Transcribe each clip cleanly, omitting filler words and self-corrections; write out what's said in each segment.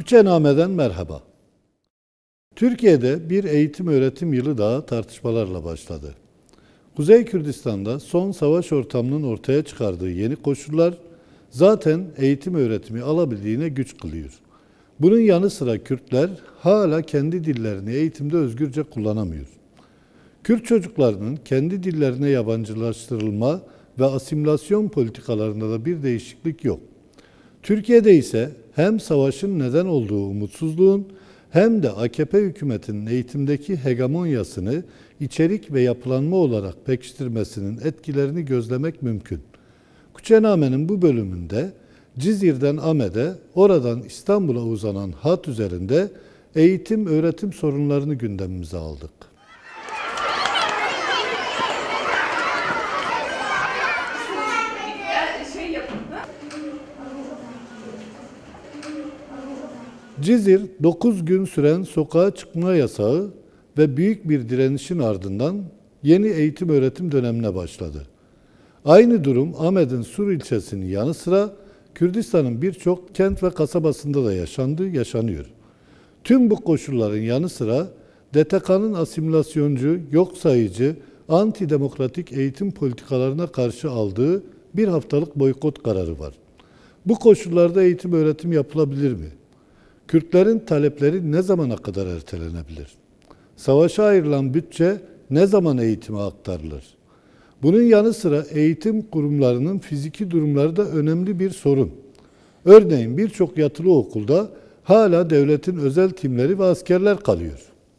Kuçename'den merhaba. Türkiye'de bir eğitim öğretim yılı daha tartışmalarla başladı. Kuzey Kürdistan'da son savaş ortamının ortaya çıkardığı yeni koşullar zaten eğitim öğretimi alabildiğine güç kılıyor. Bunun yanı sıra Kürtler hala kendi dillerini eğitimde özgürce kullanamıyor. Kürt çocuklarının kendi dillerine yabancılaştırılma ve asimilasyon politikalarında da bir değişiklik yok. Türkiye'de ise hem savaşın neden olduğu umutsuzluğun hem de AKP hükümetinin eğitimdeki hegemonyasını içerik ve yapılanma olarak pekiştirmesinin etkilerini gözlemek mümkün. Kuçename'nin bu bölümünde Cizir'den Amed'e, oradan İstanbul'a uzanan hat üzerinde eğitim öğretim sorunlarını gündemimize aldık. Cizir, 9 gün süren sokağa çıkma yasağı ve büyük bir direnişin ardından yeni eğitim öğretim dönemine başladı. Aynı durum Amed'in Sur ilçesinin yanı sıra Kürdistan'ın birçok kent ve kasabasında da yaşanıyor. Tüm bu koşulların yanı sıra DTK'nın asimilasyoncu, yok sayıcı, antidemokratik eğitim politikalarına karşı aldığı bir haftalık boykot kararı var. Bu koşullarda eğitim öğretim yapılabilir mi? Kürtlerin talepleri ne zamana kadar ertelenebilir? Savaşa ayrılan bütçe ne zaman eğitime aktarılır? Bunun yanı sıra eğitim kurumlarının fiziki durumları da önemli bir sorun. Örneğin birçok yatılı okulda hala devletin özel timleri ve askerler kalıyor.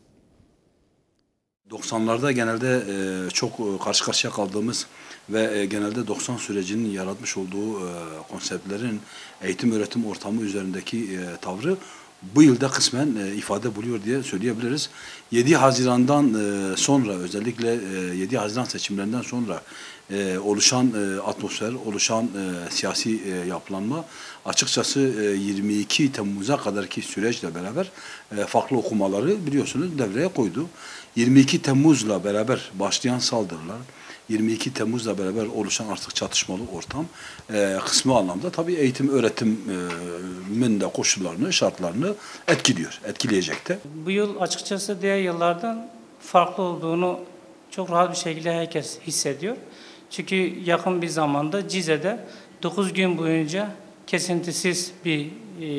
90'larda genelde çok karşı karşıya kaldığımız ve genelde 90 sürecinin yaratmış olduğu konseptlerin eğitim öğretim ortamı üzerindeki tavrı bu yılda kısmen ifade buluyor diye söyleyebiliriz. 7 Haziran'dan sonra özellikle 7 Haziran seçimlerinden sonra oluşan atmosfer, oluşan siyasi yapılanma açıkçası 22 Temmuz'a kadarki süreçle beraber farklı okumaları biliyorsunuz devreye koydu. 22 Temmuz'la beraber başlayan saldırılar, 22 Temmuz'la beraber oluşan artık çatışmalı ortam kısmi anlamda tabii eğitim öğretimin de koşullarını, şartlarını etkileyecekti. Bu yıl açıkçası diğer yıllardan farklı olduğunu çok rahat bir şekilde herkes hissediyor. Çünkü yakın bir zamanda Cize'de 9 gün boyunca kesintisiz bir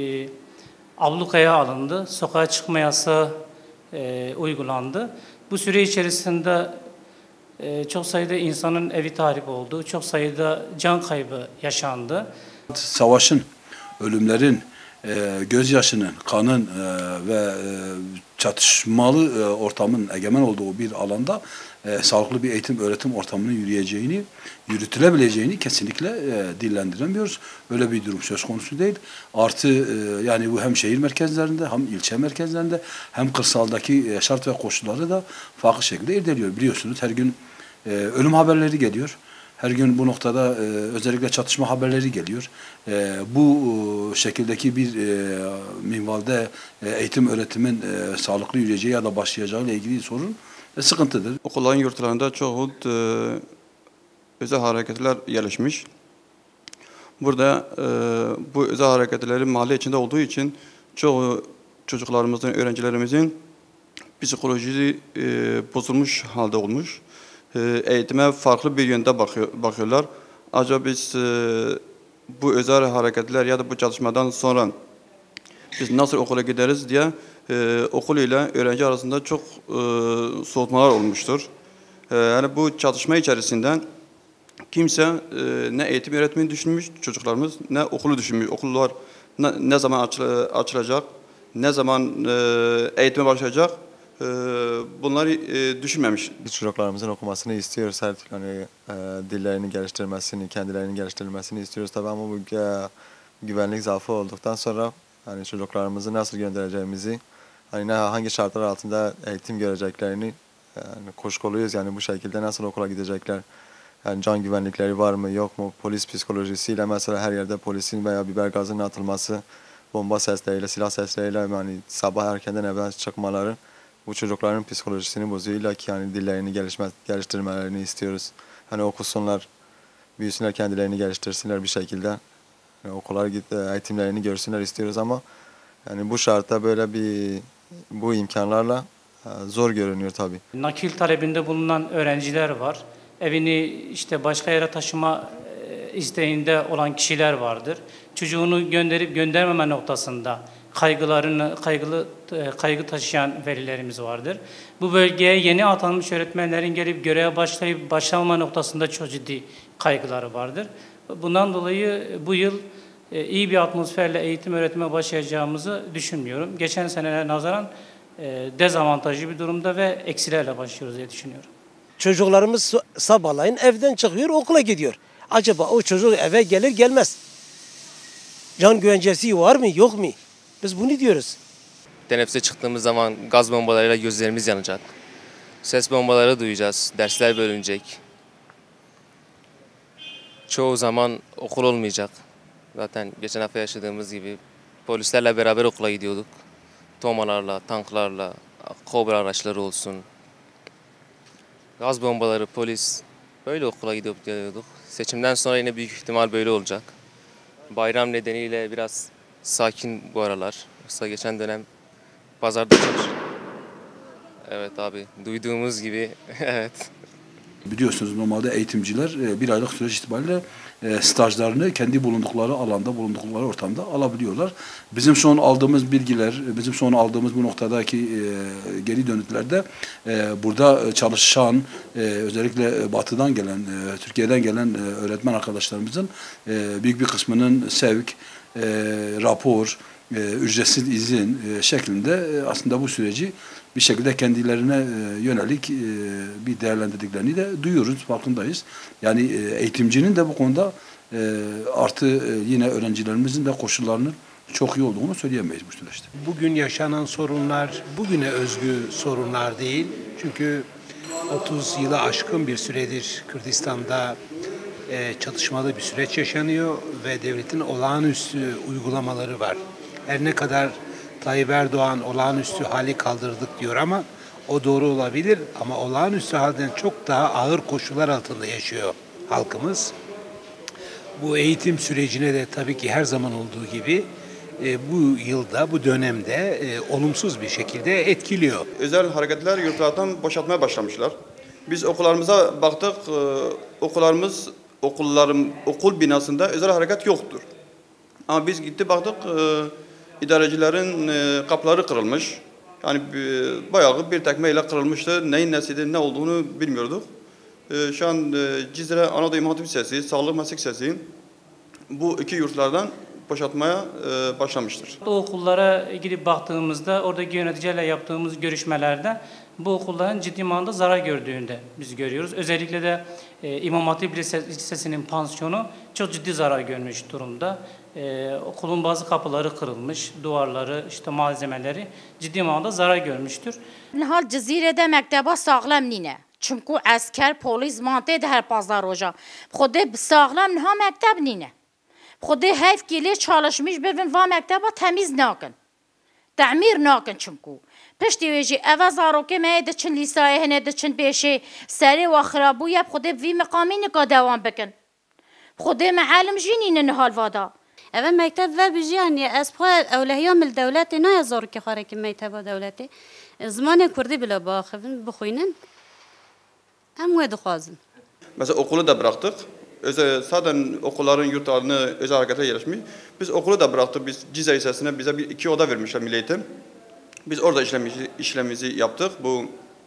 ablukaya alındı. Sokağa çıkma yasağı uygulandı. Bu süre içerisinde çok sayıda insanın evi tahrip oldu. Çok sayıda can kaybı yaşandı. Savaşın, ölümlerin, gözyaşının, kanın ve çatışmalı ortamın egemen olduğu bir alanda sağlıklı bir eğitim öğretim ortamının yürütülebileceğini kesinlikle dillendiremiyoruz. Öyle bir durum söz konusu değil. Artı yani bu hem şehir merkezlerinde hem ilçe merkezlerinde hem kırsaldaki şart ve koşulları da farklı şekilde irdeliyor. Biliyorsunuz her gün ölüm haberleri geliyor. Her gün bu noktada özellikle çatışma haberleri geliyor. Bu şekildeki bir minvalde eğitim öğretimin sağlıklı yürüyeceği ya da başlayacağı ile ilgili sorun sıkıntıdır. Okulların yurtlarında çoğu özel hareketler yerleşmiş. Burada bu özel hareketlerin mahalle içinde olduğu için çoğu çocuklarımızın, öğrencilerimizin psikolojisi bozulmuş halde olmuş. Eğitime farklı bir yönde bakıyorlar. Acaba biz bu özel hareketler ya da bu çalışmadan sonra biz nasıl okula gideriz diye okul ile öğrenci arasında çok soğutmalar olmuştur. Yani bu çatışma içerisinden kimse ne eğitim öğretmeni düşünmüş çocuklarımız ne okulu düşünmüş. Okullar ne zaman açılacak, ne zaman eğitime başlayacak bunları düşünmemiş. Biz çocuklarımızın okumasını istiyoruz, her türlü hani, dillerini geliştirmesini, kendilerini geliştirmesini istiyoruz tabii ama bu güvenlik zaafı olduktan sonra hani çocuklarımızı nasıl göndereceğimizi, hani hangi şartlar altında eğitim göreceklerini yani kuşkuluyuz yani bu şekilde nasıl okula gidecekler. Yani can güvenlikleri var mı yok mu, polis psikolojisiyle mesela her yerde polisin veya biber gazının atılması, bomba sesleriyle, silah sesleriyle yani sabah erkenden evden çıkmaları bu çocukların psikolojisini bozuyor. İlla ki yani dillerini geliştirmelerini istiyoruz. Hani okusunlar, büyüsünler, kendilerini geliştirsinler bir şekilde. Yani okullara eğitimlerini görsünler istiyoruz ama Yani bu şartta böyle bu imkanlarla zor görünüyor tabii. Nakil talebinde bulunan öğrenciler var. Evini işte başka yere taşıma isteğinde olan kişiler vardır. Çocuğunu gönderip göndermeme noktasında kaygı taşıyan velilerimiz vardır. Bu bölgeye yeni atanmış öğretmenlerin gelip göreve başlayıp başlamama noktasında çok ciddi kaygıları vardır. Bundan dolayı bu yıl iyi bir atmosferle eğitim öğretime başlayacağımızı düşünmüyorum. Geçen senelere nazaran dezavantajlı bir durumda ve eksilerle başlıyoruz diye düşünüyorum. Çocuklarımız sabahleyin evden çıkıyor, okula gidiyor. Acaba o çocuk eve gelir gelmez. Can güvencesi var mı, yok mu? Biz bunu diyoruz. Teneffüse çıktığımız zaman gaz bombalarıyla gözlerimiz yanacak. Ses bombaları duyacağız, dersler bölünecek. Çoğu zaman okul olmayacak. Zaten geçen hafta yaşadığımız gibi polislerle beraber okula gidiyorduk. Tomalarla, tanklarla, kobra araçları olsun. Gaz bombaları, polis, böyle okula gidiyorduk. Seçimden sonra yine büyük ihtimal böyle olacak. Bayram nedeniyle biraz sakin bu aralar. Yoksa geçen dönem pazarda çok... Evet abi, duyduğumuz gibi, evet. Biliyorsunuz normalde eğitimciler bir aylık süreç itibariyle stajlarını kendi bulundukları alanda, bulundukları ortamda alabiliyorlar. Bizim son aldığımız bilgiler, bizim son aldığımız bu noktadaki geri dönütlerde burada çalışan, özellikle batıdan gelen, Türkiye'den gelen öğretmen arkadaşlarımızın büyük bir kısmının sevk, rapor, ücretsiz izin şeklinde aslında bu süreci bir şekilde kendilerine yönelik bir değerlendirdiklerini de duyuyoruz, farkındayız. Yani eğitimcinin de bu konuda artı yine öğrencilerimizin de koşullarının çok iyi olduğunu söyleyemeyiz bu süreçte. Bugün yaşanan sorunlar bugüne özgü sorunlar değil. Çünkü 30 yılı aşkın bir süredir Kürdistan'da çatışmalı bir süreç yaşanıyor ve devletin olağanüstü uygulamaları var. Her ne kadar Tayyip Erdoğan olağanüstü hali kaldırdık diyor ama o doğru olabilir ama olağanüstü halden çok daha ağır koşullar altında yaşıyor halkımız. Bu eğitim sürecine de tabii ki her zaman olduğu gibi bu yılda, bu dönemde olumsuz bir şekilde etkiliyor. Özel hareketler yurtlardan boşaltmaya başlamışlar. Biz okullarımıza baktık, okul binasında özel hareket yoktur. Ama biz gitti baktık, idarecilerin kapıları kırılmış. Yani bayağı bir tekmeyle kırılmıştı. Neyin nesiydi, ne olduğunu bilmiyorduk. Şu an Cizre Anadolu İmam Hatip Lisesi, Sağlık Meslek Lisesi bu iki yurtlardan boşaltmaya başlamıştır. O okullara gidip baktığımızda oradaki yöneticilerle yaptığımız görüşmelerde bu okulların ciddi manada zarar gördüğünü de biz görüyoruz. Özellikle de İmam Hatip Lisesi'nin pansiyonu çok ciddi zarar görmüş durumda. Okulun bazı kapıları kırılmış, duvarları, işte malzemeleri ciddi manada zarar görmüştür. Nihal Cezire'de mekteba sağlam nine. Çünkü asker, polis, mantı da her pazar hoca. Xode sağlam niha mektep nine. Xode heyf gelir çalışmış bevin va mekteba temiz nakin. Tamir nakin çünkü. Pişti veci eva zaroke me de çin liseye hene de çin beşe seri ve xrabu yap xode vi maqamini ka devam bikin. Xode معلم جینین نهال وادا. اول مکتب و بیجانی از پای اولهیام الدولت نه هزار که خاره که مکتب دولتی زمان کردی بلا باخفن بخوینن هم وید خوازن. Mesela okulu da bıraktık. Zaten okulların yurtlarını özel harekete yerleşmiş. Biz okulu da bıraktık. Biz Cizre Lisesi'ne bize 2 oda vermişler Milli Eğitim. Biz orada işlemimizi yaptık. Bu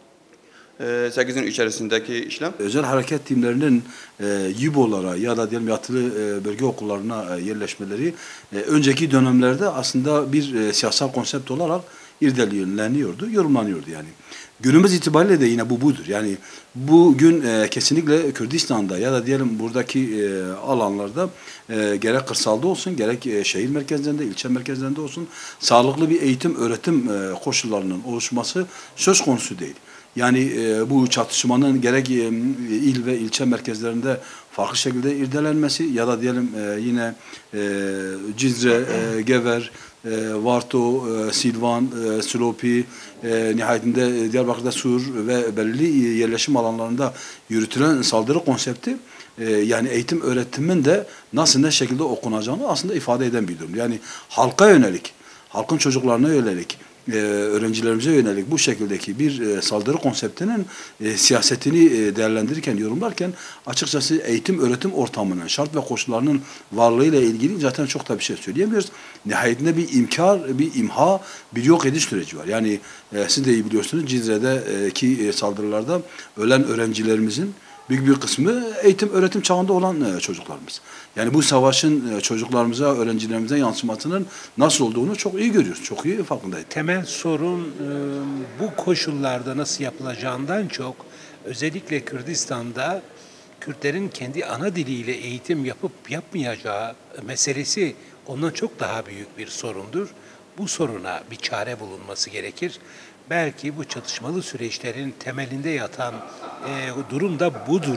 8'in içerisindeki işlem. Özel hareket timlerinin YİBO'lara ya da diyelim yatılı bölge okullarına yerleşmeleri önceki dönemlerde aslında bir siyasal konsept olarak irdeleniyordu, yorumlanıyordu yani. Günümüz itibariyle de yine bu budur. Yani bugün kesinlikle Kürdistan'da ya da diyelim buradaki alanlarda gerek kırsalda olsun, gerek şehir merkezlerinde, ilçe merkezlerinde olsun sağlıklı bir eğitim, öğretim koşullarının oluşması söz konusu değil. Yani bu çatışmanın gerek il ve ilçe merkezlerinde farklı şekilde irdelenmesi ya da diyelim yine Cizre, Gever, Varto, Silvan, Silopi, nihayetinde Diyarbakır'da Sur ve belirli yerleşim alanlarında yürütülen saldırı konsepti yani eğitim öğretimin de nasıl ne şekilde okunacağını aslında ifade eden bir durum. Yani halka yönelik, halkın çocuklarına yönelik, öğrencilerimize yönelik bu şekildeki bir saldırı konseptinin siyasetini değerlendirirken, yorumlarken açıkçası eğitim öğretim ortamının şart ve koşullarının varlığıyla ilgili zaten çok da bir şey söyleyemiyoruz. Nihayetinde bir bir imha, bir yok ediş süreci var. Yani siz de iyi biliyorsunuz, Cizre'deki saldırılarda ölen öğrencilerimizin büyük bir kısmı eğitim öğretim çağında olan çocuklarımız. Yani bu savaşın çocuklarımıza, öğrencilerimize yansımasının nasıl olduğunu çok iyi görüyoruz. Çok iyi farkındayız. Temel sorun bu koşullarda nasıl yapılacağından çok, özellikle Kürdistan'da Kürtlerin kendi ana diliyle eğitim yapıp yapmayacağı meselesi ondan çok daha büyük bir sorundur. Bu soruna bir çare bulunması gerekir. Belki bu çatışmalı süreçlerin temelinde yatan durum da budur.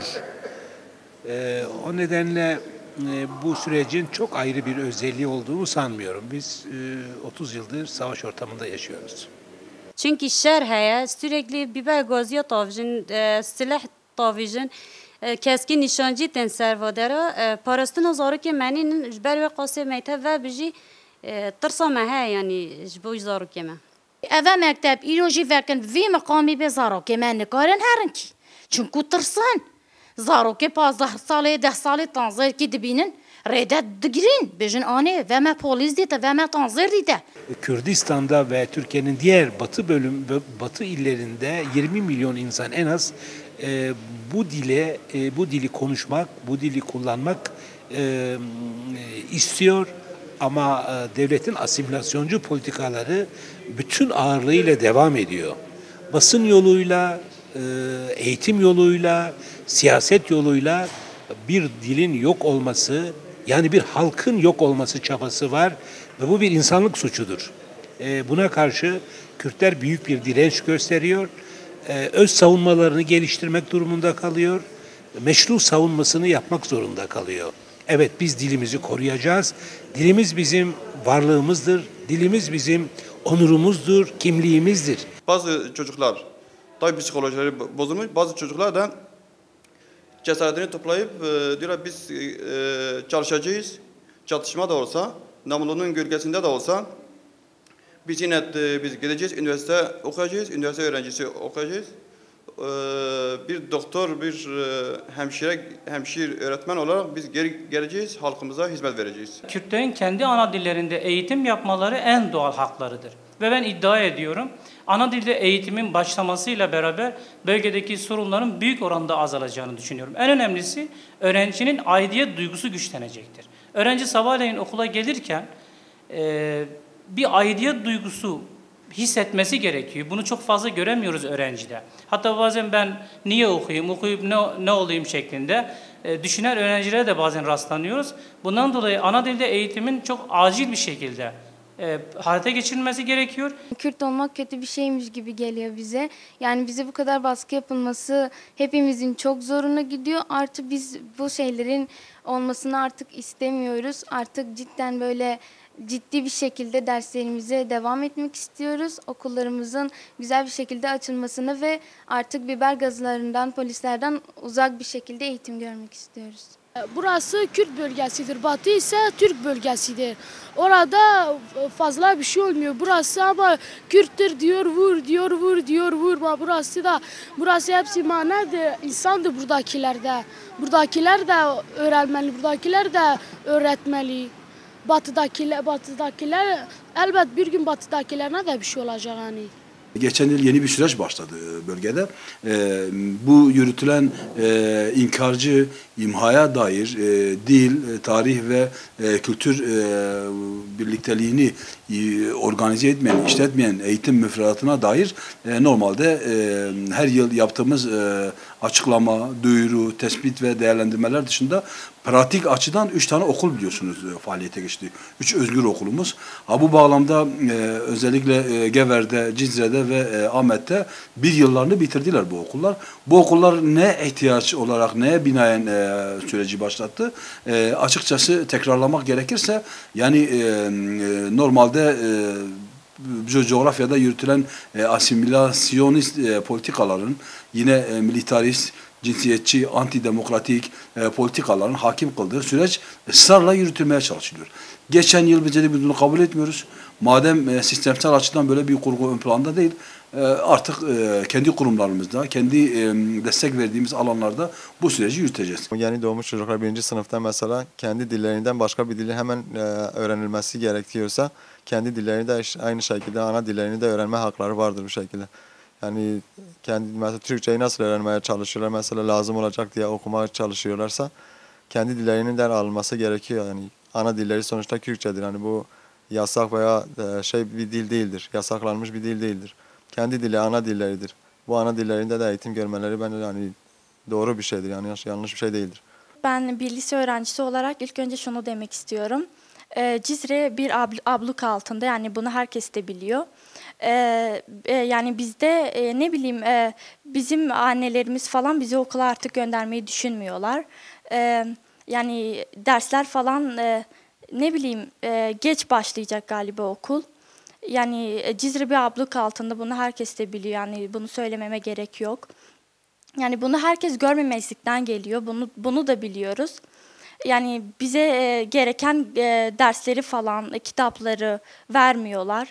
O nedenle bu sürecin çok ayrı bir özelliği olduğunu sanmıyorum. Biz 30 yıldır savaş ortamında yaşıyoruz. Çünkü şer heye sürekli biber gazıya tavjin, silah tavjin, keskin nişancı ten servadera, parasını zarı ki meninin jber ve qase meyte ve biji tırsa mehe yani jbu zarı ki men. Eve mektep iroji vekin vi makami be zaroke men nikarin herin ki. Çünkü tırsın. Zaroke 15 salı 10 salı tanzir ki dibinin redet digirin. Bejin ane ve me polis dite ve me tanzir dite. Kürdistan'da ve Türkiye'nin diğer batı illerinde 20 milyon insan en az bu dili konuşmak, bu dili kullanmak istiyor. Ama devletin asimilasyoncu politikaları bütün ağırlığıyla devam ediyor. Basın yoluyla, eğitim yoluyla, siyaset yoluyla bir dilin yok olması, yani bir halkın yok olması çabası var ve bu bir insanlık suçudur. Buna karşı Kürtler büyük bir direnç gösteriyor. Öz savunmalarını geliştirmek durumunda kalıyor. Meşru savunmasını yapmak zorunda kalıyor. Evet, biz dilimizi koruyacağız. Dilimiz bizim varlığımızdır. Dilimiz bizim onurumuzdur, kimliğimizdir. Bazı çocuklar tabii psikolojileri bozulmuş. Bazı çocuklar da cesaretini toplayıp diyorlar biz çalışacağız. Çatışma da olsa, Namlu'nun gölgesinde de olsa biz yine biz gideceğiz, üniversite okuyacağız, üniversite öğrencisi okuyacağız. Bir doktor, bir hemşire öğretmen olarak biz geleceğiz, halkımıza hizmet vereceğiz. Kürtlerin kendi ana dillerinde eğitim yapmaları en doğal haklarıdır. Ve ben iddia ediyorum, ana dilde eğitimin başlamasıyla beraber bölgedeki sorunların büyük oranda azalacağını düşünüyorum. En önemlisi öğrencinin aidiyet duygusu güçlenecektir. Öğrenci sabahleyin okula gelirken bir aidiyet duygusu hissetmesi gerekiyor. Bunu çok fazla göremiyoruz öğrencide. Hatta bazen ben niye okuyup ne olayım şeklinde düşünen öğrencilere de bazen rastlanıyoruz. Bundan dolayı ana dilde eğitimin çok acil bir şekilde hayata geçirilmesi gerekiyor. Kürt olmak kötü bir şeymiş gibi geliyor bize. Yani bize bu kadar baskı yapılması hepimizin çok zoruna gidiyor. Artık biz bu şeylerin olmasını artık istemiyoruz. Artık cidden böyle ciddi bir şekilde derslerimize devam etmek istiyoruz. Okullarımızın güzel bir şekilde açılmasını ve artık biber gazlarından, polislerden uzak bir şekilde eğitim görmek istiyoruz. Burası Kürt bölgesidir. Batı ise Türk bölgesidir. Orada fazla bir şey olmuyor. Burası ama Kürttür diyor vur, diyor vur, diyor vurma. Burası hepsi manadır. İnsandır buradakiler de. Buradakiler de öğrenmeli, buradakiler de öğretmeli. Batıdakiler elbet bir gün batıdakilerine de bir şey olacak hani. Geçen yıl yeni bir süreç başladı bölgede. Bu yürütülen inkarcı, imhaya dair dil, tarih ve kültür birlikteliğini organize etmeyen, işletmeyen eğitim müfredatına dair normalde her yıl yaptığımız açıklama, duyuru, tespit ve değerlendirmeler dışında pratik açıdan 3 tane okul biliyorsunuz faaliyete geçti. 3 özgür okulumuz. Bu bağlamda özellikle Gever'de, Cizre'de ve Ahmet'te bir yıllarını bitirdiler bu okullar. Bu okullar ne ihtiyaç olarak, neye binaen süreci başlattı? Açıkçası tekrarlamak gerekirse yani normalde coğrafyada yürütülen asimilasyonist politikaların yine militarist, cinsiyetçi, antidemokratik politikaların hakim kıldığı süreç ısrarla yürütülmeye çalışılıyor. Geçen yıl biz bunu kabul etmiyoruz. Madem sistemsel açıdan böyle bir kurgu ön planda değil, artık kendi kurumlarımızda, kendi destek verdiğimiz alanlarda bu süreci yürüteceğiz. Yeni doğmuş çocuklar 1. sınıfta mesela kendi dillerinden başka bir dili hemen öğrenilmesi gerekiyorsa kendi dillerini de aynı şekilde ana dillerini de öğrenme hakları vardır bu şekilde. Yani kendi mesela Türkçeyi nasıl öğrenmeye çalışıyorlar mesela lazım olacak diye okumaya çalışıyorlarsa kendi dillerinin de alınması gerekiyor. Yani ana dilleri sonuçta Kürtçedir. Yani bu yasak veya bir dil değildir. Yasaklanmış bir dil değildir. Kendi dili ana dilleridir. Bu ana dillerinde de eğitim görmeleri bence yani doğru bir şeydir. Yani yanlış bir şey değildir. Ben bir lise öğrencisi olarak ilk önce şunu demek istiyorum. Cizre bir abluk altında, yani bunu herkes de biliyor. Yani bizde ne bileyim bizim annelerimiz falan bizi okula artık göndermeyi düşünmüyorlar. Yani dersler falan ne bileyim geç başlayacak galiba okul. Yani Cizre bir abluk altında, bunu herkes de biliyor. Yani bunu söylememe gerek yok. Yani bunu herkes görmemezlikten geliyor. Bunu da biliyoruz. Yani bize gereken dersleri falan, kitapları vermiyorlar.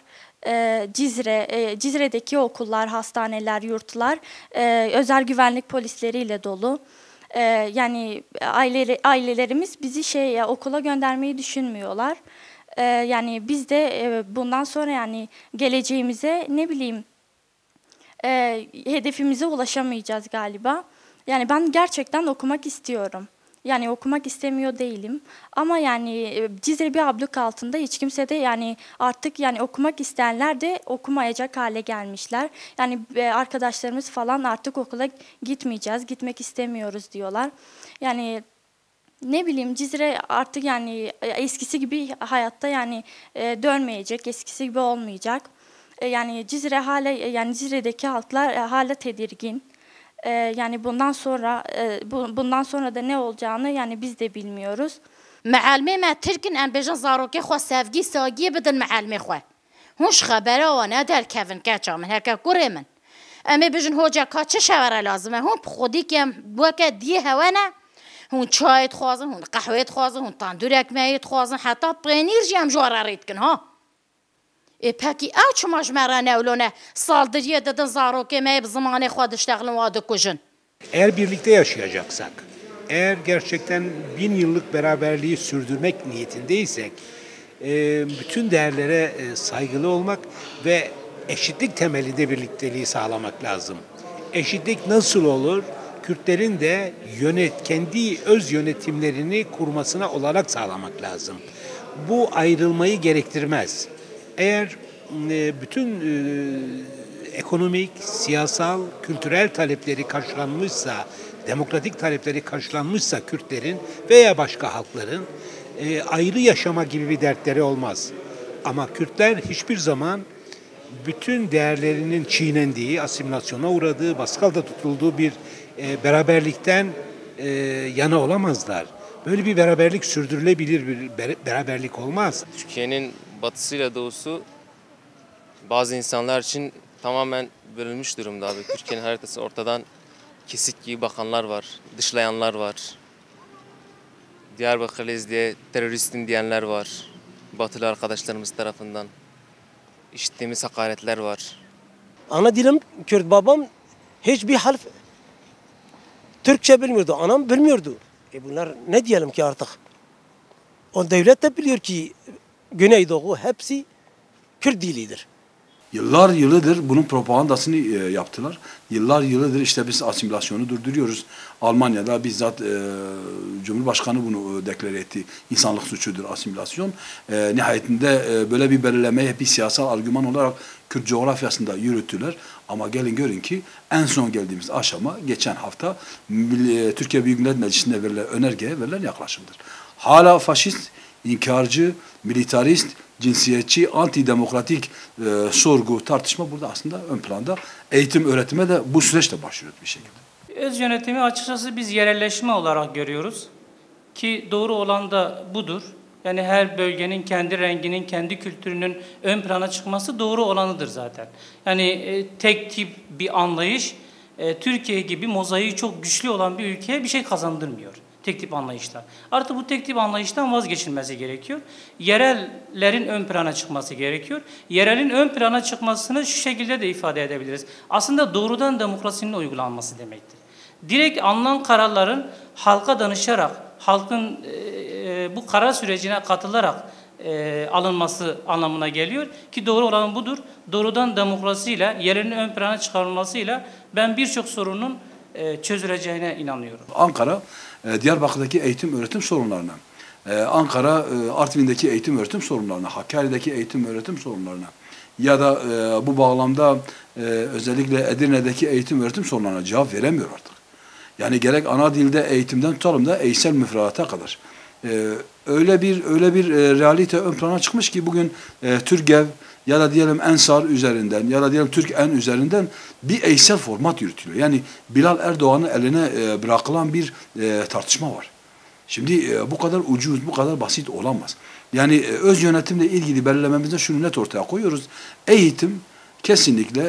Cizre'deki okullar, hastaneler, yurtlar özel güvenlik polisleriyle dolu. Yani ailelerimiz bizi okula göndermeyi düşünmüyorlar. Yani biz de bundan sonra yani geleceğimize ne bileyim hedefimize ulaşamayacağız galiba. Yani ben gerçekten okumak istiyorum. Yani okumak istemiyor değilim. Ama yani Cizre bir abluk altında hiç kimse de yani artık yani okumak isteyenler de okumayacak hale gelmişler. Yani arkadaşlarımız falan artık okula gitmeyeceğiz, gitmek istemiyoruz diyorlar. Yani ne bileyim Cizre artık yani eskisi gibi hayatta yani dönmeyecek, eskisi gibi olmayacak. Yani Cizre'deki halklar hala tedirgin. Yani bundan sonra da ne olacağını yani biz de bilmiyoruz. معلمه ما تركن ان بجن زاروكي خو سافگی ساگی بدن معلمه خو هوش خبره و نه در کفن کچا من هکا کوره من اما بجن هوجا کا چه شوره لازمه هون خودی که بوکه دی هونه هون چای خوازن هون قهوه خوازن هون تاندور ekmeği خوازن حتی پنیر جام جواره ریتکن ها peki aç majmera nevlone saldırıya dedin zaroke meyb zamanı xwadıştağlın vadı kujun. Eğer birlikte yaşayacaksak, eğer gerçekten 1000 yıllık beraberliği sürdürmek niyetindeysek, bütün değerlere saygılı olmak ve eşitlik temelinde birlikteliği sağlamak lazım. Eşitlik nasıl olur? Kürtlerin de kendi öz yönetimlerini kurmasına olanak sağlamak lazım. Bu ayrılmayı gerektirmez. Eğer bütün ekonomik, siyasal, kültürel talepleri karşılanmışsa, demokratik talepleri karşılanmışsa Kürtlerin veya başka halkların ayrı yaşama gibi bir dertleri olmaz. Ama Kürtler hiçbir zaman bütün değerlerinin çiğnendiği, asimilasyona uğradığı, baskılda tutulduğu bir beraberlikten yana olamazlar. Böyle bir beraberlik sürdürülebilir bir beraberlik olmaz. Türkiye'nin batısıyla doğusu bazı insanlar için tamamen bölünmüş durumda abi. Türkiye'nin haritası ortadan kesik gibi bakanlar var, dışlayanlar var. Diyarbakırlıyız diye teröristin diyenler var. Batılı arkadaşlarımız tarafından. İşittiğimiz hakaretler var. Ana dilim Kürt, babam hiçbir harf Türkçe bilmiyordu, anam bilmiyordu. Bunlar ne diyelim ki artık? O devlet de biliyor ki Güneydoğu hepsi Kürt dilidir. Yıllar yılıdır bunun propagandasını yaptılar. Yıllar yılıdır işte biz asimilasyonu durduruyoruz. Almanya'da bizzat Cumhurbaşkanı bunu deklare etti. İnsanlık suçudur asimilasyon. Nihayetinde böyle bir belirlemeyi bir siyasal argüman olarak Kürt coğrafyasında yürüttüler. Ama gelin görün ki en son geldiğimiz aşama geçen hafta Türkiye Büyük Millet Meclisi'nde verilen önergeye verilen yaklaşımdır. Hala faşist, inkarcı, militarist, cinsiyetçi, antidemokratik sorgu, tartışma burada aslında ön planda. Eğitim, öğretime de bu süreçte başlıyor bir şekilde. Öz yönetimi açıkçası biz yerelleşme olarak görüyoruz. Ki doğru olan da budur. Yani her bölgenin kendi renginin, kendi kültürünün ön plana çıkması doğru olanıdır zaten. Yani tek tip bir anlayış Türkiye gibi mozaiği çok güçlü olan bir ülkeye bir şey kazandırmıyor. Tek tip anlayışlar. Artık bu tek tip anlayıştan vazgeçilmesi gerekiyor. Yerellerin ön plana çıkması gerekiyor. Yerelin ön plana çıkmasını şu şekilde de ifade edebiliriz. Aslında doğrudan demokrasinin uygulanması demektir. Direkt alınan kararların halka danışarak, halkın bu karar sürecine katılarak alınması anlamına geliyor ki doğru olan budur. Doğrudan demokrasiyle, yerelin ön plana çıkarılmasıyla ben birçok sorunun çözüleceğine inanıyorum. Ankara, Diyarbakır'daki eğitim öğretim sorunlarına, Ankara, Artvin'deki eğitim öğretim sorunlarına, Hakkari'deki eğitim öğretim sorunlarına ya da bu bağlamda özellikle Edirne'deki eğitim öğretim sorunlarına cevap veremiyor artık. Yani gerek ana dilde eğitimden tutalım da eğitsel müfredata kadar. Öyle bir realite ön plana çıkmış ki bugün TÜRGEV ya da diyelim Ensar üzerinden ya da diyelim TÜRKEN üzerinden bir eğitsel format yürütülüyor. Yani Bilal Erdoğan'ın eline bırakılan bir tartışma var. Şimdi bu kadar ucuz, bu kadar basit olamaz. Yani öz yönetimle ilgili belirlememizde şunu net ortaya koyuyoruz. Eğitim kesinlikle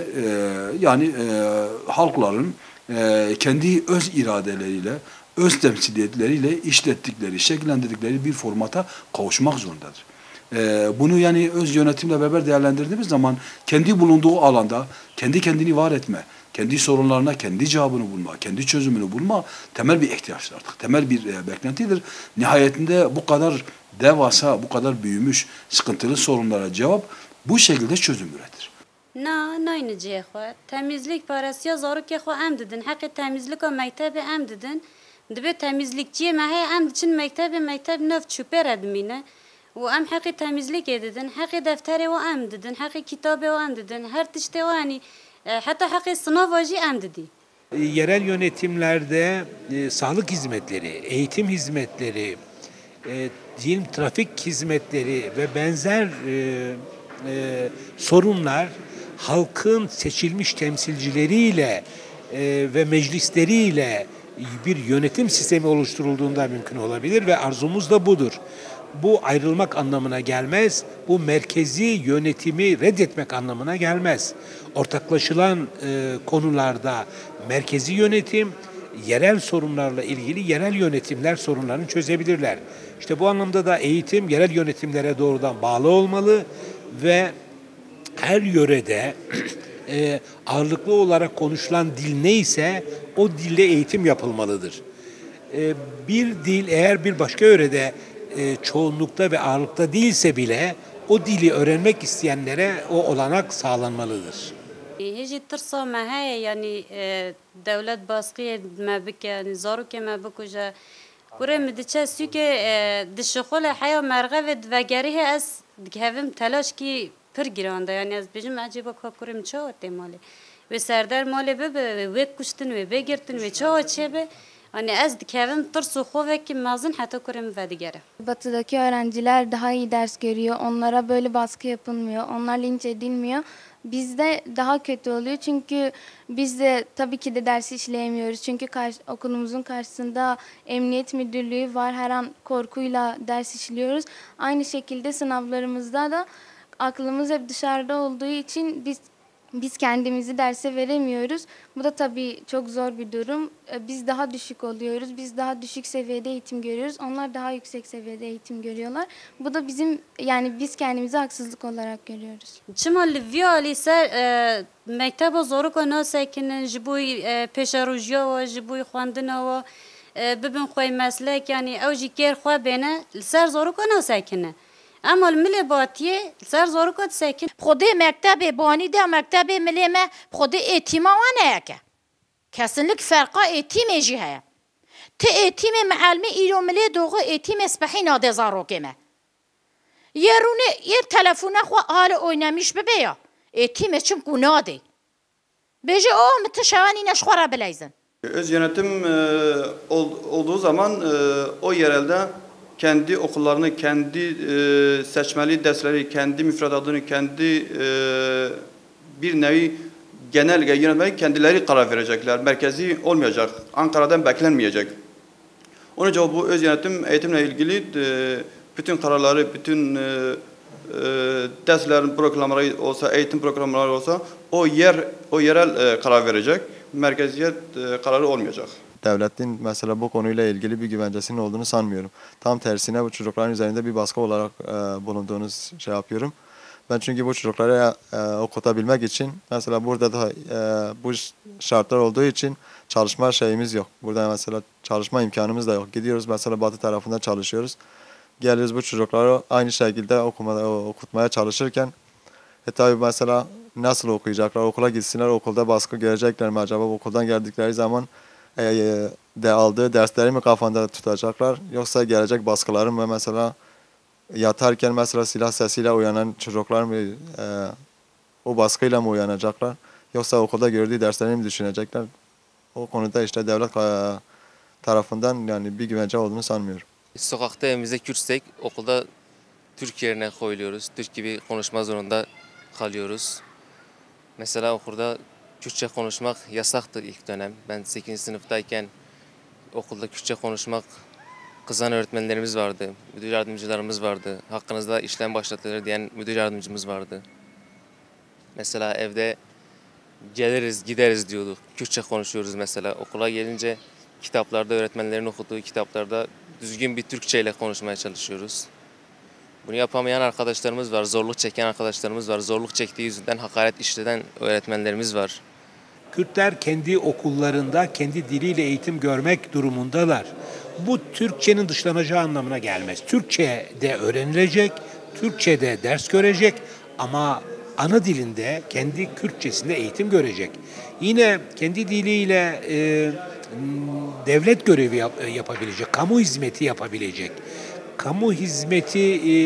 halkların kendi öz iradeleriyle, öz temsiliyetleriyle işlettikleri, şekillendirdikleri bir formata kavuşmak zorundadır. Bunu yani öz yönetimle beraber değerlendirdiğimiz zaman kendi bulunduğu alanda kendi kendini var etme, kendi sorunlarına kendi cevabını bulma, kendi çözümünü bulma temel bir ihtiyaçtır artık. Temel bir beklentidir. Nihayetinde bu kadar devasa, bu kadar büyümüş, sıkıntılı sorunlara cevap bu şekilde çözüm üretir. Ne ciye xo. Temizlik parası ya zaruk xo em dedin. Hakkı temizlik o mektebi em dedin. Dibe temizlikçiye mehe em için mektebi növ çüper edmine. و ام حقی temizlik edin, حقی defteri o em dedin, حقی kitabı o em dedin, her tişte o yani hatta حقی sınavajı em dedi. Yerel yönetimlerde sağlık hizmetleri, eğitim hizmetleri, diyelim trafik hizmetleri ve benzer sorunlar halkın seçilmiş temsilcileriyle ve meclisleriyle bir yönetim sistemi oluşturulduğunda mümkün olabilir ve arzumuz da budur. Bu ayrılmak anlamına gelmez, bu merkezi yönetimi reddetmek anlamına gelmez. Ortaklaşılan konularda merkezi yönetim, yerel sorunlarla ilgili yerel yönetimler sorunlarını çözebilirler. İşte bu anlamda da eğitim yerel yönetimlere doğrudan bağlı olmalı ve her yörede ağırlıklı olarak konuşulan dil neyse o dilde eğitim yapılmalıdır. Bir dil eğer bir başka yörede çoğunlukta ve ağırlıkta değilse bile o dili öğrenmek isteyenlere o olanak sağlanmalıdır. Hiç tırsa mehe yani devlet baskı mebik yani zaruk mebikuja kure midiçe süke dişxole haya merge ve vegerihe az dikevim telaş ki pir giranda yani az bizim acaba kurim çoğu temali ve serdar mali ve kuştun ve begirtin ve çoğu çebe hani az dikevim tırsu xove ki mazın hatta kurim ve digere. Batıdaki öğrenciler daha iyi ders görüyor. Onlara böyle baskı yapılmıyor. Onlar linç edilmiyor. Bizde daha kötü oluyor çünkü biz de tabii ki de dersi işleyemiyoruz. Çünkü okulumuzun karşısında emniyet müdürlüğü var. Her an korkuyla ders işliyoruz. Aynı şekilde sınavlarımızda da aklımız hep dışarıda olduğu için biz kendimizi derse veremiyoruz. Bu da tabii çok zor bir durum. Biz daha düşük oluyoruz. Biz daha düşük seviyede eğitim görüyoruz. Onlar daha yüksek seviyede eğitim görüyorlar. Bu da biz kendimizi haksızlık olarak görüyoruz. Çima Livya ise mektebe zoruk ona sekinin jibuy peşarujya ve jibuy xwandina ve bibin xoy meslek yani evji ker xwe bene ser zoruk ona sekine. Ama mili batiye ser zoruk sekin. خودی مکتب بانی ده مکتب ملی ما خودی اعتیما وانه که kesinlik فرقا اعتیم جیه ته اعتیم معلمی ایرو ملی دوغو اعتیم اسبحی ناده زاروکه ما یه تلفونه خو حال oynamış bebeya eğitim için kunadı beje o mteşavani neşkhara bileyzin. Öz yönetim olduğu zaman o yerelde kendi okullarını, kendi seçmeli dersleri, kendi müfredatını, kendi bir nevi genel yönetmeyi kendileri karar verecekler. Merkezi olmayacak. Ankara'dan beklenmeyecek. Onun için bu öz yönetim eğitimle ilgili bütün kararları, bütün derslerin programları olsa, eğitim programları olsa o yerel karar verecek. merkeziyet kararı olmayacak. Devletin mesela bu konuyla ilgili bir güvencesinin olduğunu sanmıyorum. Tam tersine bu çocukların üzerinde bir baskı olarak bulunduğunu şey yapıyorum. Ben çünkü bu çocukları okutabilmek için mesela burada da bu şartlar olduğu için çalışma şeyimiz yok. Burada mesela çalışma imkanımız da yok. Gidiyoruz mesela Batı tarafında çalışıyoruz. Geliyoruz bu çocukları aynı şekilde okutmaya çalışırken tabi mesela nasıl okuyacaklar? Okula gitsinler, okulda baskı görecekler mi acaba? Okuldan geldikleri zaman aldığı dersleri mi kafanda tutacaklar? Yoksa gelecek baskıları mı mesela yatarken mesela silah sesiyle uyanan çocuklar mı o baskıyla mı uyanacaklar? Yoksa okulda gördüğü derslerini mi düşünecekler? O konuda işte devlet tarafından yani bir güvence olduğunu sanmıyorum. Sokakta evimizde Kürtsek okulda Türk yerine koyuluyoruz. Türk gibi konuşma zorunda kalıyoruz. Mesela okulda Kürtçe konuşmak yasaktı ilk dönem. Ben 8. sınıftayken okulda Kürtçe konuşmak kızan öğretmenlerimiz vardı. Müdür yardımcılarımız vardı. Hakkınızda işlem başlatılır diyen müdür yardımcımız vardı. Mesela evde geliriz gideriz diyorduk. Kürtçe konuşuyoruz mesela. Okula gelince kitaplarda öğretmenlerin okuduğu kitaplarda düzgün bir Türkçe ile konuşmaya çalışıyoruz. Bunu yapamayan arkadaşlarımız var, zorluk çeken arkadaşlarımız var, zorluk çektiği yüzünden hakaret işleden öğretmenlerimiz var. Kürtler kendi okullarında kendi diliyle eğitim görmek durumundalar. Bu Türkçenin dışlanacağı anlamına gelmez. Türkçe de öğrenilecek, Türkçe de ders görecek ama ana dilinde kendi Kürtçesinde eğitim görecek. Yine kendi diliyle devlet görevi yapabilecek, kamu hizmeti yapabilecek. Kamu hizmeti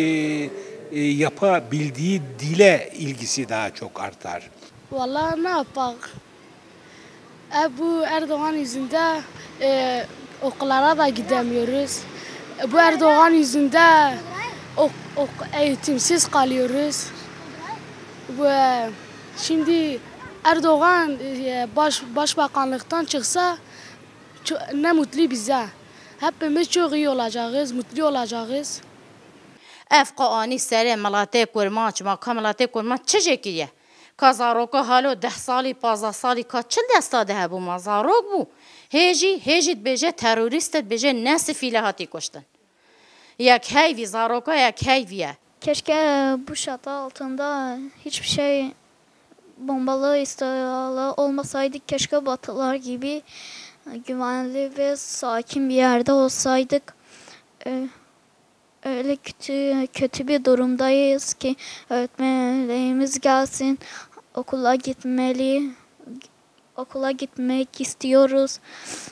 yapabildiği dile ilgisi daha çok artar. Vallahi ne yapak? Bu Erdoğan yüzünden okullara da gidemiyoruz. Bu Erdoğan yüzünden eğitimsiz kalıyoruz. Şimdi Erdoğan başbakanlıktan çıksa ne mutlu bize. Hepimiz çok iyi olacağız, mutlu olacağız. Efka ani sere malate kurma çma kamalate kurma çeşekiye. Kazaroka halo 10 sali 15 sali ka çil desta de bu mazarok bu. Hejit beje teröristet beje nesfiyle hati koştun. Yak heyvi zaroka yak heyviye. Keşke bu şartlar altında hiçbir şey bombalı, istilalı olmasaydık. Keşke Batılar gibi güvenli ve sakin bir yerde olsaydık. Öyle kötü bir durumdayız ki öğretmenlerimiz gelsin. Okula gitmek istiyoruz.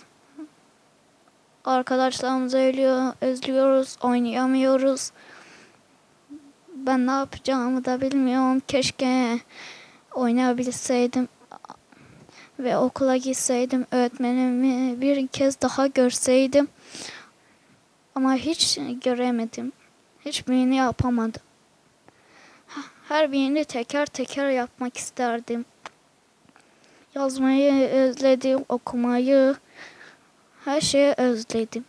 Arkadaşlarımızı özlüyoruz, oynayamıyoruz. Ben ne yapacağımı da bilmiyorum. Keşke oynayabilseydim ve okula gitseydim, öğretmenimi bir kez daha görseydim. Ama hiç göremedim. Hiçbirini yapamadım. Her birini teker teker yapmak isterdim. Yazmayı özledim, okumayı, her şeyi özledim.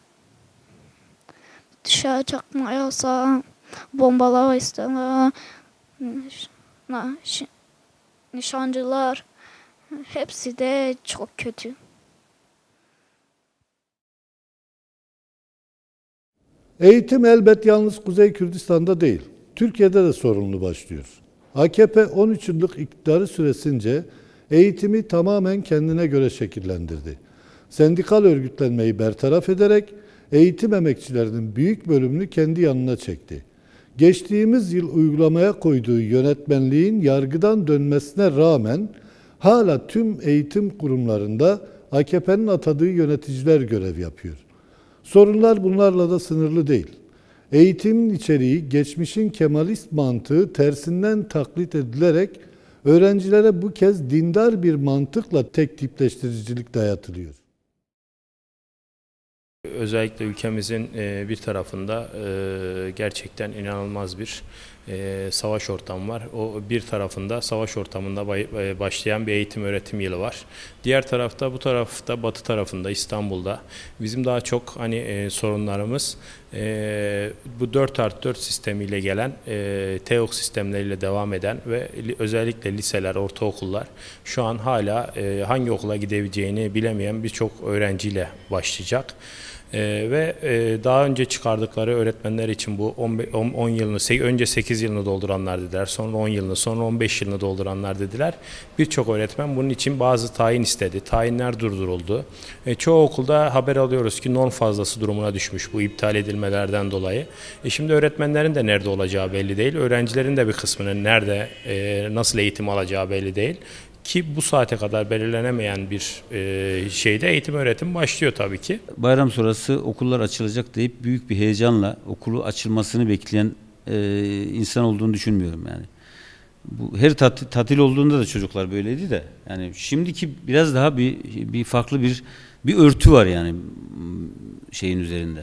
Dışarı çıkmayasa, bombalar istemem, nişancılar, hepsi de çok kötü. Eğitim elbet yalnız Kuzey Kürdistan'da değil, Türkiye'de de sorunlu başlıyor. AKP 13 yıllık iktidarı süresince eğitimi tamamen kendine göre şekillendirdi. Sendikal örgütlenmeyi bertaraf ederek eğitim emekçilerinin büyük bölümünü kendi yanına çekti. Geçtiğimiz yıl uygulamaya koyduğu yönetmenliğin yargıdan dönmesine rağmen hala tüm eğitim kurumlarında AKP'nin atadığı yöneticiler görev yapıyor. Sorunlar bunlarla da sınırlı değil. Eğitimin içeriği geçmişin Kemalist mantığı tersinden taklit edilerek öğrencilere bu kez dindar bir mantıkla tek tipleştiricilik dayatılıyor. Özellikle ülkemizin bir tarafında gerçekten inanılmaz bir savaş ortamı var. O bir tarafında savaş ortamında başlayan bir eğitim öğretim yılı var. Diğer tarafta, bu tarafta, batı tarafında, İstanbul'da bizim daha çok hani sorunlarımız bu 4+4 sistemiyle gelen, TEOK sistemleriyle devam eden ve özellikle liseler, ortaokullar şu an hala hangi okula gidebileceğini bilemeyen birçok öğrenciyle başlayacak. Ve daha önce çıkardıkları öğretmenler için bu 10 yılını, önce 8 yılını dolduranlar dediler, sonra 10 yılını, sonra 15 yılını dolduranlar dediler. Birçok öğretmen bunun için bazı tayin istedi. Tayinler durduruldu. Çoğu okulda haber alıyoruz ki norm fazlası durumuna düşmüş bu iptal edilmelerden dolayı. Şimdi öğretmenlerin de nerede olacağı belli değil. Öğrencilerin de bir kısmının nerede, nasıl eğitim alacağı belli değil. Ki bu saate kadar belirlenemeyen bir şeyde eğitim öğretim başlıyor tabii ki. Bayram sonrası okullar açılacak deyip büyük bir heyecanla okulu açılmasını bekleyen insan olduğunu düşünmüyorum yani. Bu her tatil olduğunda da çocuklar böyleydi de yani şimdiki biraz daha bir farklı bir örtü var yani şeyin üzerinde.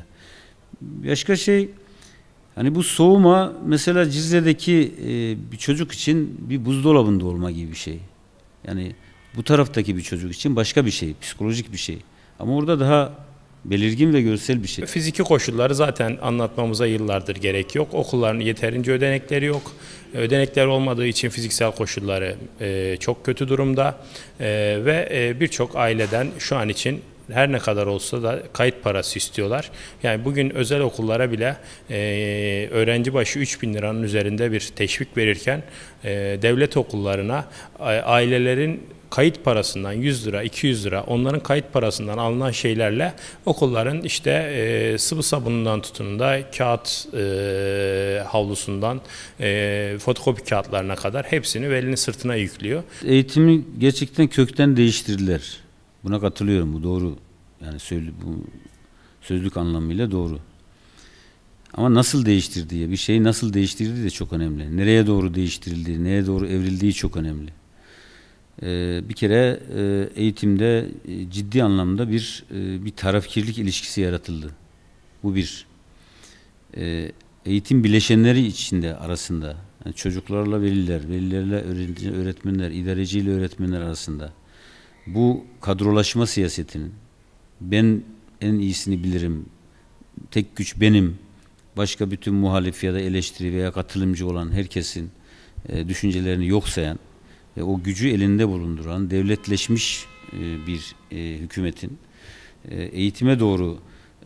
Başka şey hani bu soğuma mesela Cizre'deki bir çocuk için bir buzdolabında olma gibi bir şey. Yani bu taraftaki bir çocuk için başka bir şey, psikolojik bir şey. Ama orada daha belirgin ve görsel bir şey. Fiziki koşulları zaten anlatmamıza yıllardır gerek yok. Okulların yeterince ödenekleri yok. Ödenekler olmadığı için fiziksel koşulları çok kötü durumda. Ve birçok aileden şu an için her ne kadar olsa da kayıt parası istiyorlar. Yani bugün özel okullara bile öğrenci başı 3.000 liranın üzerinde bir teşvik verirken devlet okullarına ailelerin kayıt parasından 100 lira, 200 lira onların kayıt parasından alınan şeylerle okulların işte sıvı sabunundan tutun da kağıt havlusundan fotokopi kağıtlarına kadar hepsini velinin sırtına yüklüyor. Eğitimi gerçekten kökten değiştirdiler. Buna katılıyorum, bu doğru. Yani bu sözlük anlamıyla doğru. Ama nasıl değiştirdiği, bir şeyi nasıl değiştirdiği de çok önemli. Nereye doğru değiştirildiği, nereye doğru evrildiği çok önemli. Bir kere eğitimde ciddi anlamda bir tarafkirlik ilişkisi yaratıldı. Bu bir. Eğitim bileşenleri içinde arasında, yani çocuklarla veliler, velilerle öğretmenler, idareciyle öğretmenler arasında bu kadrolaşma siyasetinin ben en iyisini bilirim, tek güç benim, başka bütün muhalif ya da eleştiri veya katılımcı olan herkesin düşüncelerini yok sayan ve o gücü elinde bulunduran devletleşmiş bir hükümetin eğitime doğru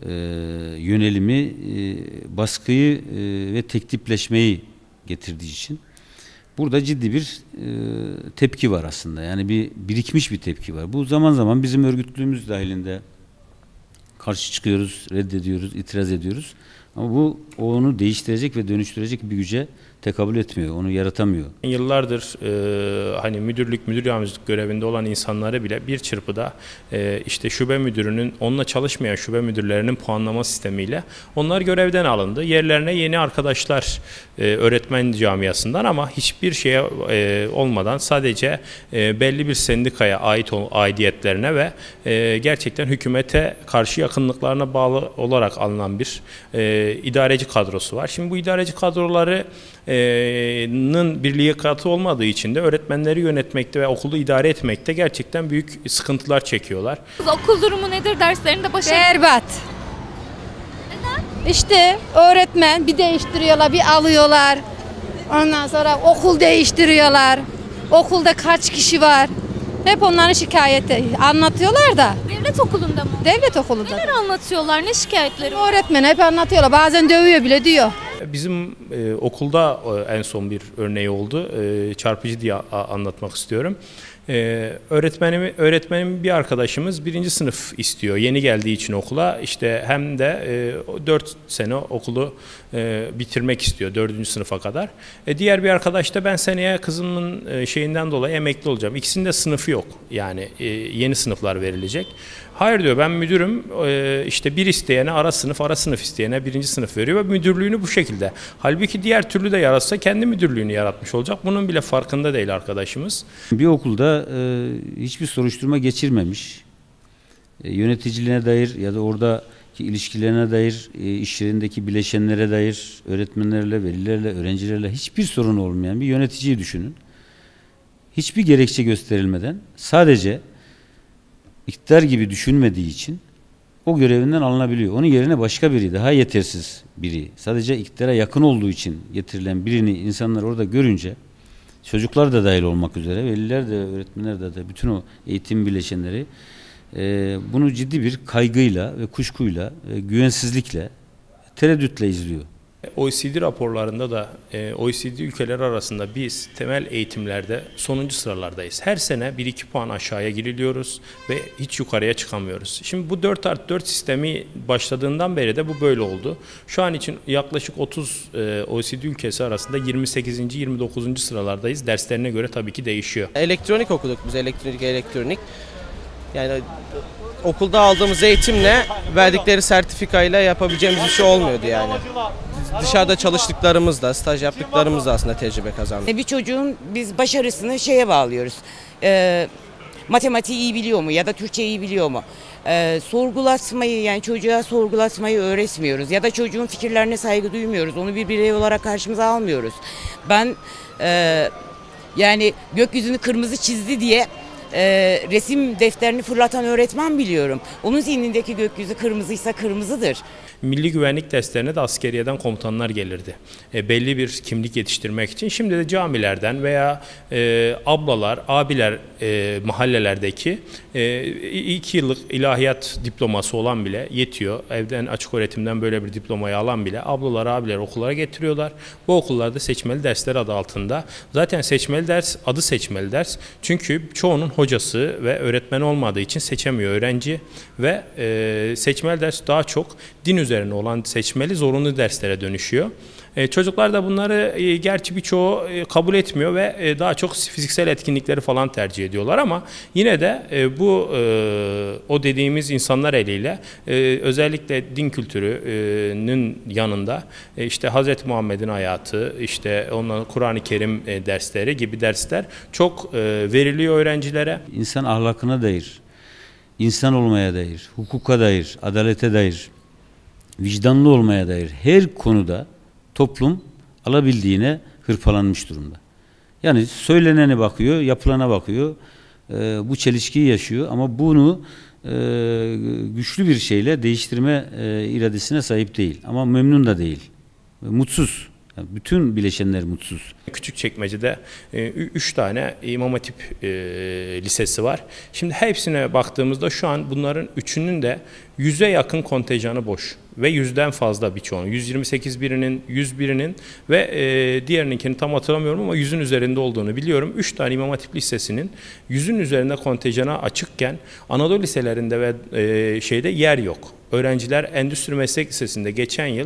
yönelimi baskıyı ve tektipleşmeyi getirdiği için burada ciddi bir tepki var aslında. Yani birikmiş bir tepki var. Bu zaman zaman bizim örgütlüğümüz dahilinde karşı çıkıyoruz, reddediyoruz, itiraz ediyoruz. Ama bu onu değiştirecek ve dönüştürecek bir güce tekabül etmiyor, onu yaratamıyor. Yıllardır hani müdür yardımcılık görevinde olan insanları bile bir çırpıda işte şube müdürünün, onunla çalışmayan şube müdürlerinin puanlama sistemiyle onlar görevden alındı. Yerlerine yeni arkadaşlar öğretmen camiasından ama hiçbir şeye olmadan sadece belli bir sendikaya ait aidiyetlerine ve gerçekten hükümete karşı yakınlıklarına bağlı olarak alınan bir idareci kadrosu var. Şimdi bu idareci kadroları bir liyakatı olmadığı için de öğretmenleri yönetmekte ve okulu idare etmekte gerçekten büyük sıkıntılar çekiyorlar. Okul durumu nedir? Derslerinde başarılı? Berbat. Neden? İşte öğretmen bir değiştiriyorlar, bir alıyorlar. Ondan sonra okul değiştiriyorlar. Okulda kaç kişi var? Hep onların şikayeti. Anlatıyorlar da. Devlet okulunda mı? Devlet okulunda. Neler anlatıyorlar? Ne şikayetleri var? Öğretmen hep anlatıyorlar. Bazen dövüyor bile diyor. Bizim okulda en son bir örneği oldu. Çarpıcı diye anlatmak istiyorum. Öğretmenim bir arkadaşımız 1. sınıf istiyor. Yeni geldiği için okula işte hem de 4 sene okulu bitirmek istiyor 4. sınıfa kadar. Diğer bir arkadaş da ben seneye kızımın şeyinden dolayı emekli olacağım. İkisinin de sınıfı yok. Yani yeni sınıflar verilecek. Hayır diyor, ben müdürüm, işte bir isteyene ara sınıf isteyene 1. sınıf veriyor ve müdürlüğünü bu şekilde. Halbuki diğer türlü de yaratsa kendi müdürlüğünü yaratmış olacak. Bunun bile farkında değil arkadaşımız. Bir okulda hiçbir soruşturma geçirmemiş, yöneticiliğine dair ya da oradaki ilişkilerine dair, iş yerindeki bileşenlere dair, öğretmenlerle, velilerle, öğrencilerle hiçbir sorun olmayan bir yöneticiyi düşünün. Hiçbir gerekçe gösterilmeden sadece iktidar gibi düşünmediği için o görevinden alınabiliyor. Onun yerine başka biri, daha yetersiz biri, sadece iktidara yakın olduğu için getirilen birini insanlar orada görünce, çocuklar da dahil olmak üzere, veliler de, öğretmenler de, bütün o eğitim bileşenleri bunu ciddi bir kaygıyla ve kuşkuyla, güvensizlikle, tereddütle izliyor. OECD raporlarında da OECD ülkeleri arasında biz temel eğitimlerde sonuncu sıralardayız. Her sene 1-2 puan aşağıya giriliyoruz ve hiç yukarıya çıkamıyoruz. Şimdi bu 4+4 sistemi başladığından beri de bu böyle oldu. Şu an için yaklaşık 30 OECD ülkesi arasında 28. 29. sıralardayız. Derslerine göre tabii ki değişiyor. Elektronik okuduk biz, elektronik. Yani okulda aldığımız eğitimle verdikleri sertifikayla yapabileceğimiz bir şey olmuyordu yani. Dışarıda çalıştıklarımız da, staj yaptıklarımız da aslında tecrübe kazandık. Bir çocuğun biz başarısını şeye bağlıyoruz. Matematiği iyi biliyor mu ya da Türkçeyi iyi biliyor mu? Sorgulatmayı, yani çocuğa sorgulatmayı öğretmiyoruz ya da çocuğun fikirlerine saygı duymuyoruz. Onu bir birey olarak karşımıza almıyoruz. Ben yani gökyüzünü kırmızı çizdi diye resim defterini fırlatan öğretmen biliyorum. Onun zihnindeki gökyüzü kırmızıysa kırmızıdır. Milli güvenlik derslerine de askeriyeden komutanlar gelirdi. Belli bir kimlik yetiştirmek için. Şimdi de camilerden veya ablalar, abiler mahallelerdeki 2 yıllık ilahiyat diploması olan bile yetiyor. Evden açık öğretimden böyle bir diplomayı alan bile ablalar, abiler okullara getiriyorlar. Bu okullarda seçmeli dersler adı altında. Zaten seçmeli ders, adı seçmeli ders. Çünkü çoğunun hocası ve öğretmen olmadığı için seçemiyor öğrenci ve seçmeli ders daha çok din üzerine olan seçmeli zorunlu derslere dönüşüyor. Çocuklar da bunları gerçi birçoğu kabul etmiyor ve daha çok fiziksel etkinlikleri falan tercih ediyorlar ama yine de bu o dediğimiz insanlar eliyle özellikle din kültürünün yanında işte Hazreti Muhammed'in hayatı, işte ondan Kur'an-ı Kerim dersleri gibi dersler çok veriliyor öğrencilere. İnsan ahlakına dair, insan olmaya dair, hukuka dair, adalete dair, vicdanlı olmaya dair her konuda toplum alabildiğine hırpalanmış durumda. Yani söylenene bakıyor, yapılana bakıyor, bu çelişkiyi yaşıyor ama bunu güçlü bir şeyle değiştirme iradesine sahip değil. Ama memnun da değil, mutsuz. Yani bütün bileşenler mutsuz. Küçükçekmece'de 3 tane İmam Hatip lisesi var. Şimdi hepsine baktığımızda şu an bunların 3'ünün de 100'e yakın kontenjanı boş. Ve 100'den fazla birçoğunun. 128 birinin, 100 birinin ve diğerininkini tam hatırlamıyorum ama 100'ün üzerinde olduğunu biliyorum. 3 tane İmam Hatip Lisesi'nin 100'ün üzerinde kontenjana açıkken Anadolu liselerinde ve şeyde yer yok. Öğrenciler Endüstri Meslek Lisesi'nde geçen yıl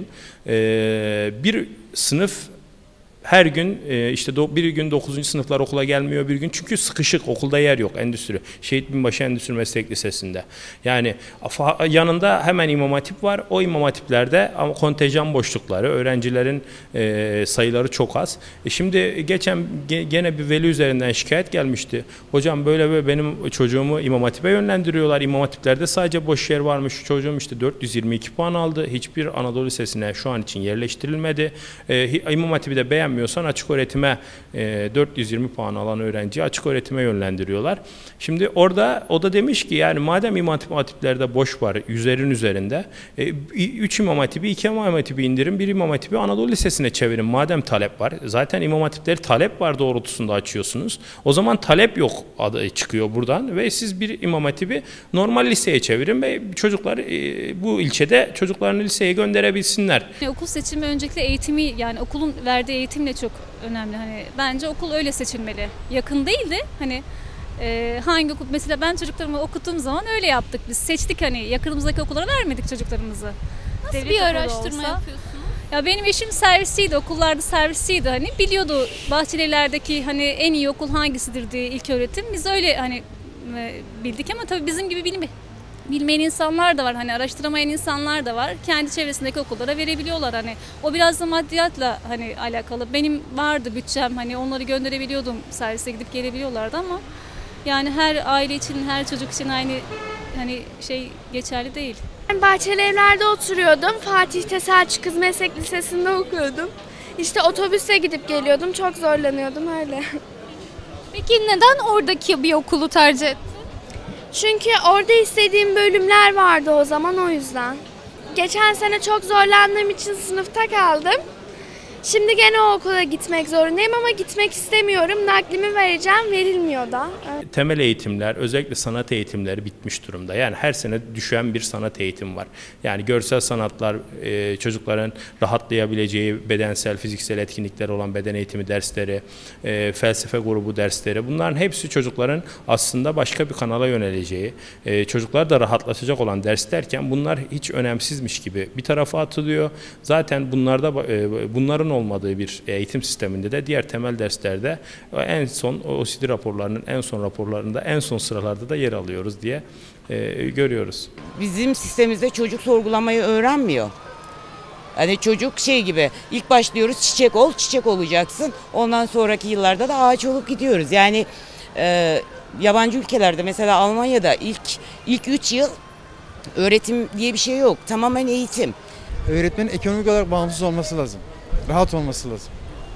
bir sınıf her gün işte bir gün 9. sınıflar okula gelmiyor bir gün çünkü sıkışık okulda yer yok endüstri. Şehit Binbaşı Endüstri Meslek Lisesi'nde. Yani yanında hemen İmam Hatip var. O İmam Hatiplerde ama kontenjan boşlukları, öğrencilerin sayıları çok az. Şimdi geçen gene bir veli üzerinden şikayet gelmişti. Hocam böyle benim çocuğumu İmam Hatip'e yönlendiriyorlar. İmam Hatiplerde sadece boş yer varmış. Çocuğum işte 422 puan aldı. Hiçbir Anadolu Lisesi'ne şu an için yerleştirilmedi. İmam Hatip'i de beğenmiyorsan açık öğretime 420 puan alan öğrenciyi açık öğretime yönlendiriyorlar. Şimdi orada o da demiş ki yani madem İmam Hatiplerde boş var 100'lerin üzerinde 3 İmam Hatibi 2 İmam Hatibi indirin 1 İmam Hatibi Anadolu Lisesi'ne çevirin madem talep var. Zaten İmam Hatipleri talep var doğrultusunda açıyorsunuz. O zaman talep yok adı çıkıyor buradan ve siz bir İmam Hatibi normal liseye çevirin ve çocuklar bu ilçede çocuklarını liseye gönderebilsinler. Okul seçimi öncelikle eğitimi yani okulun verdiği eğitim de çok önemli. Hani bence okul öyle seçilmeli. Yakın değil de hani hangi okul mesela ben çocuklarımı okuttuğum zaman öyle yaptık biz. Seçtik hani yakınımızdaki okullara vermedik çocuklarımızı. Nasıl Devlet bir okulu araştırma olsa. yapıyorsunuz? Ya benim eşim servisiydi, okullarda servisiydi hani biliyordu Bahçelievler'deki hani en iyi okul hangisidir diye ilköğretim. Biz öyle hani bildik ama tabii bizim gibi bilmeyen insanlar da var. Hani araştıramayan insanlar da var. Kendi çevresindeki okullara verebiliyorlar hani. O biraz da maddiyatla hani alakalı. Benim vardı bütçem hani onları gönderebiliyordum servise gidip gelebiliyorlardı ama yani her aile için, her çocuk için aynı hani geçerli değil. Ben Bahçeli Evler'de oturuyordum. Fatih'te Selçuk Kız Meslek Lisesi'nde okuyordum. İşte otobüse gidip geliyordum. Çok zorlanıyordum öyle. Peki neden oradaki bir okulu tercih ettin? Çünkü orada istediğim bölümler vardı o zaman, o yüzden. Geçen sene çok zorlandığım için sınıfta kaldım. Şimdi gene o okula gitmek zorundayım ama gitmek istemiyorum. Naklimi vereceğim, verilmiyor da. Evet. Temel eğitimler, özellikle sanat eğitimleri bitmiş durumda. Yani her sene düşen bir sanat eğitimi var. Yani görsel sanatlar, çocukların rahatlayabileceği bedensel, fiziksel etkinlikler olan beden eğitimi dersleri, felsefe grubu dersleri. Bunların hepsi çocukların aslında başka bir kanala yöneleceği, çocuklar da rahatlatacak olan derslerken bunlar hiç önemsizmiş gibi bir tarafa atılıyor. Zaten bunların olmadığı bir eğitim sisteminde de diğer temel derslerde en son OECD raporlarının en son raporlarında en son sıralarda da yer alıyoruz diye görüyoruz. Bizim sistemimizde çocuk sorgulamayı öğrenmiyor. Hani çocuk gibi ilk başlıyoruz çiçek ol, çiçek olacaksın. Ondan sonraki yıllarda da ağaç olup gidiyoruz. Yani yabancı ülkelerde mesela Almanya'da ilk 3 yıl öğretim diye bir şey yok. Tamamen eğitim. Öğretmenin ekonomik olarak bağımsız olması lazım. Rahat olması lazım.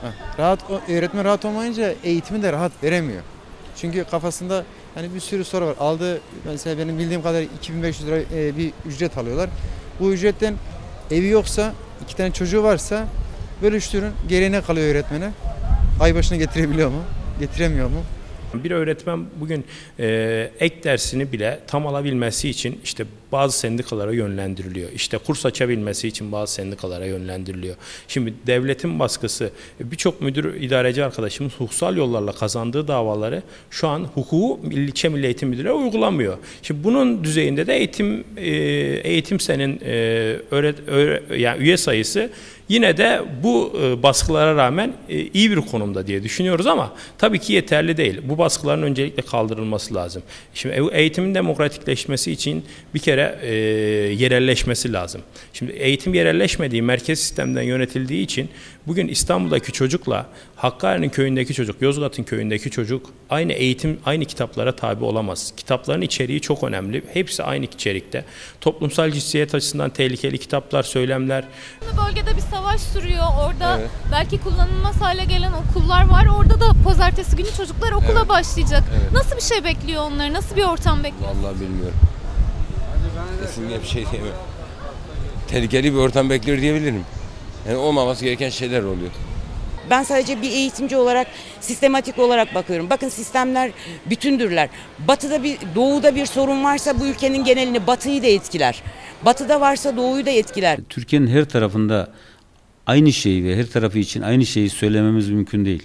Öğretmen rahat olmayınca eğitimi de rahat veremiyor. Çünkü kafasında hani bir sürü soru var. Aldığı mesela benim bildiğim kadar 2500 lira bir ücret alıyorlar. Bu ücretten evi yoksa, 2 tane çocuğu varsa bölüştürün. Geriye ne kalıyor öğretmene? Ay başına getirebiliyor mu? Getiremiyor mu? Bir öğretmen bugün ek dersini bile tam alabilmesi için işte bazı sendikalara yönlendiriliyor. İşte kurs açabilmesi için bazı sendikalara yönlendiriliyor. Şimdi devletin baskısı, birçok müdür, idareci arkadaşımız hukuksal yollarla kazandığı davaları şu an hukuku ilçe Milli Eğitim Müdürlüğü uygulamıyor. Şimdi bunun düzeyinde de eğitim yani üye sayısı yine de bu baskılara rağmen iyi bir konumda diye düşünüyoruz ama tabii ki yeterli değil. Bu baskıların öncelikle kaldırılması lazım. Şimdi eğitimin demokratikleşmesi için bir kere yerelleşmesi lazım. Şimdi eğitim yerelleşmediği, merkez sistemden yönetildiği için bugün İstanbul'daki çocukla Hakkari'nin köyündeki çocuk, Yozgat'ın köyündeki çocuk aynı eğitim, aynı kitaplara tabi olamaz. Kitapların içeriği çok önemli. Hepsi aynı içerikte. Toplumsal cinsiyet açısından tehlikeli kitaplar, söylemler. Bölgede bir savaş sürüyor. Orada belki kullanılmaz hale gelen okullar var. Orada da pazartesi günü çocuklar okula başlayacak. Nasıl bir şey bekliyor onları? Nasıl bir ortam bekliyor? Vallahi bilmiyorum. Kesinlikle bir şey diyemem. Tehlikeli bir ortam bekliyor diyebilirim. Yani olmaması gereken şeyler oluyor. Ben sadece bir eğitimci olarak sistematik olarak bakıyorum. Bakın sistemler bütündürler. Doğuda bir sorun varsa bu ülkenin genelini batıyı da etkiler. Batıda varsa doğuyu da etkiler. Türkiye'nin her tarafında aynı şeyi ve her tarafı için aynı şeyi söylememiz mümkün değil.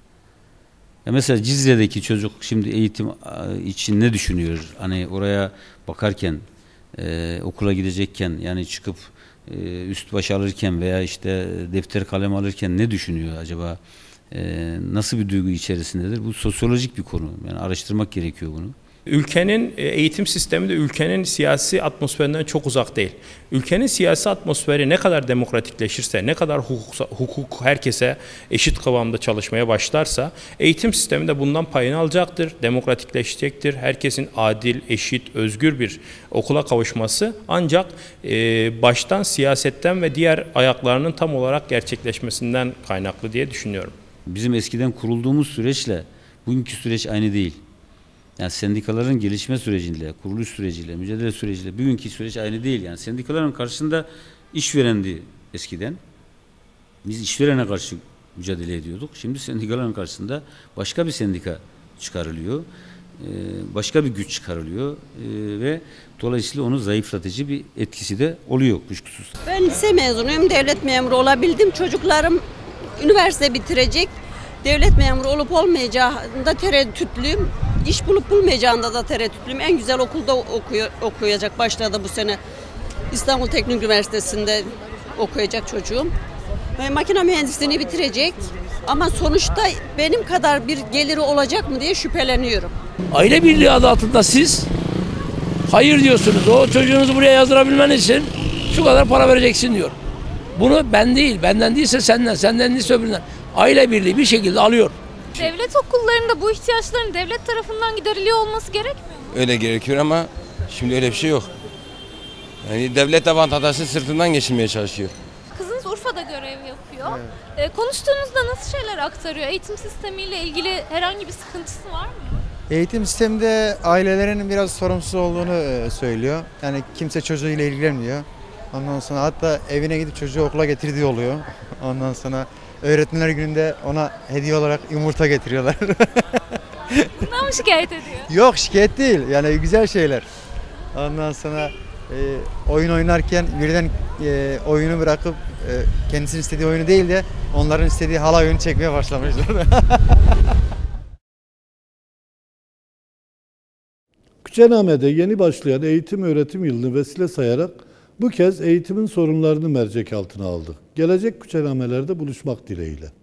Ya mesela Cizre'deki çocuk şimdi eğitim için ne düşünüyor? Hani oraya bakarken, okula gidecekken yani çıkıp üst baş alırken veya işte defter kalem alırken ne düşünüyor acaba? Nasıl bir duygu içerisindedir? Bu sosyolojik bir konu. Yani araştırmak gerekiyor bunu. Ülkenin eğitim sistemi de ülkenin siyasi atmosferinden çok uzak değil. Ülkenin siyasi atmosferi ne kadar demokratikleşirse, ne kadar hukuk herkese eşit kıvamda çalışmaya başlarsa eğitim sistemi de bundan payını alacaktır, demokratikleşecektir. Herkesin adil, eşit, özgür bir okula kavuşması ancak baştan siyasetten ve diğer ayaklarının tam olarak gerçekleşmesinden kaynaklı diye düşünüyorum. Bizim eskiden kurulduğumuz süreçle bugünkü süreç aynı değil. Yani sendikaların gelişme süreciyle, kuruluş süreciyle, mücadele süreciyle bugünkü süreç aynı değil. Yani sendikaların karşısında işverendi eskiden. Biz işverene karşı mücadele ediyorduk. Şimdi sendikaların karşısında başka bir sendika çıkarılıyor. Başka bir güç çıkarılıyor ve dolayısıyla onu zayıflatıcı bir etkisi de oluyor kuşkusuz. Ben lise mezunuyum, devlet memuru olabildim. Çocuklarım üniversite bitirecek. Devlet memuru olup olmayacağında tereddütlüyüm. İş bulup bulmayacağında da tereddütlüyüm. En güzel okulda okuyacak. Başladı bu sene İstanbul Teknik Üniversitesi'nde okuyacak çocuğum. Ve makine mühendisliğini bitirecek. Ama sonuçta benim kadar bir geliri olacak mı diye şüpheleniyorum. Aile birliği adı altında siz hayır diyorsunuz. O çocuğunuzu buraya yazdırabilmen için şu kadar para vereceksin diyor. Bunu ben değil, benden değilse senden değilse öbüründen. Aile birliği bir şekilde alıyor. Devlet okullarında bu ihtiyaçların devlet tarafından gideriliyor olması gerekmiyor mu? Öyle gerekiyor ama Şimdi öyle bir şey yok. Yani devlet de vatandaşın sırtından geçirmeye çalışıyor. Kızınız Urfa'da görev yapıyor. Konuştuğunuzda nasıl şeyler aktarıyor? Eğitim sistemiyle ilgili herhangi bir sıkıntısı var mı? Eğitim sisteminde ailelerin biraz sorumsuz olduğunu söylüyor. Yani kimse çocuğuyla ilgilenmiyor. Ondan sonra hatta evine gidip çocuğu okula getirdiği oluyor. Ondan sonra öğretmenler gününde ona hediye olarak yumurta getiriyorlar. Bundan mı şikayet ediyor? Yok, şikayet değil. Yani güzel şeyler. Ondan sonra oyun oynarken birden oyunu bırakıp kendisinin istediği oyunu değil de onların istediği halay oyunu çekmeye başlamışlar. Küçename'de yeni başlayan eğitim öğretim yılını vesile sayarak bu kez eğitimin sorunlarını mercek altına aldı. Gelecek küçenamelerde buluşmak dileğiyle.